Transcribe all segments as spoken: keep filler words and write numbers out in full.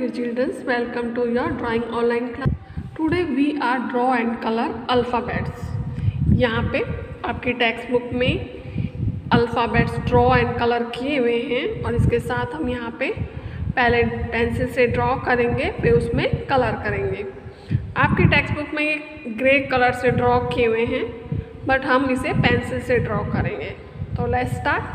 dear children, welcome to your drawing online class. Today we are draw and color alphabets. यहाँ पे आपकी text book में alphabets draw and colour किए हुए हैं और इसके साथ हम यहाँ पे पहले पेंसिल से ड्रॉ करेंगे, फिर उसमें कलर करेंगे। आपकी टेक्स्ट बुक में ये ग्रे कलर से ड्रॉ किए हुए हैं, बट हम इसे पेंसिल से ड्रॉ करेंगे। तो लेट्स स्टार्ट।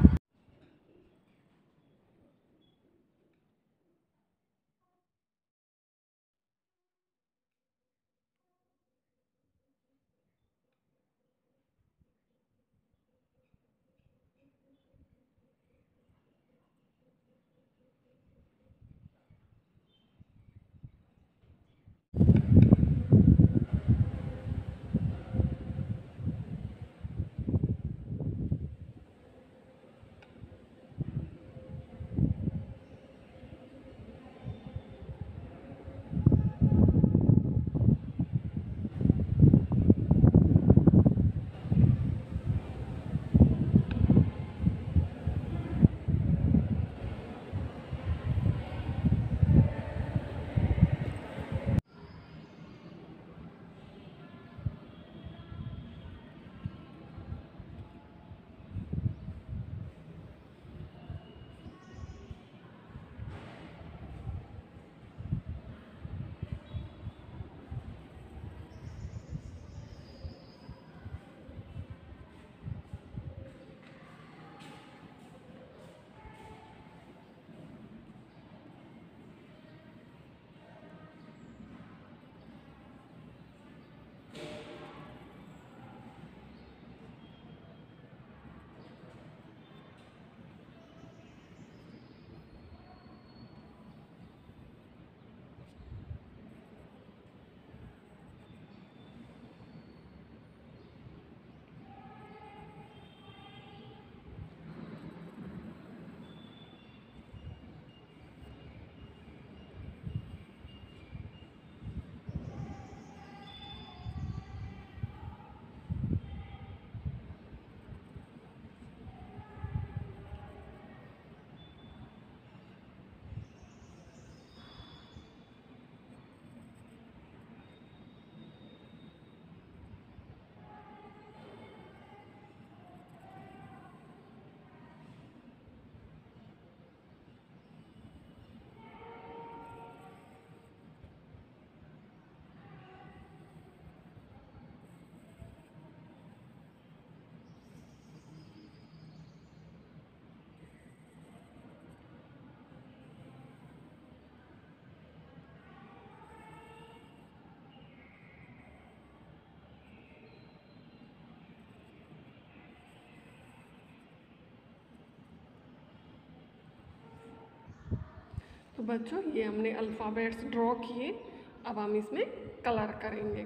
तो बच्चों, ये हमने अल्फ़ाबेट्स ड्रॉ किए, अब हम इसमें कलर करेंगे।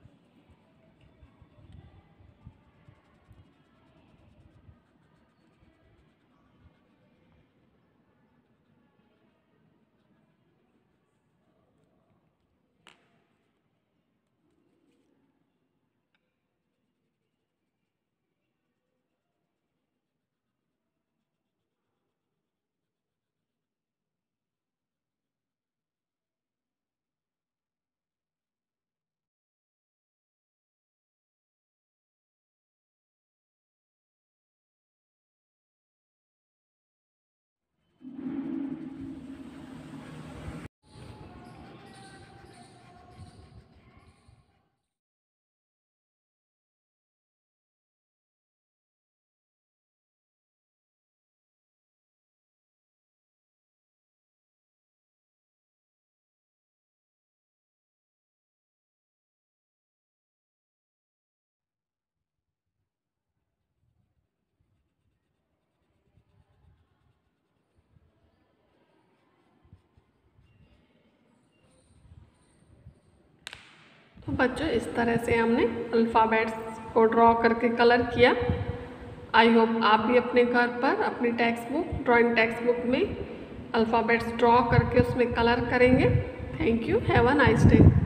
तो बच्चों, इस तरह से हमने अल्फ़ाबेट्स को ड्रॉ करके कलर किया। आई होप आप भी अपने घर पर अपनी text book drawing text book में अल्फ़ाबेट्स ड्रॉ करके उसमें कलर करेंगे। Thank you. Have a nice day.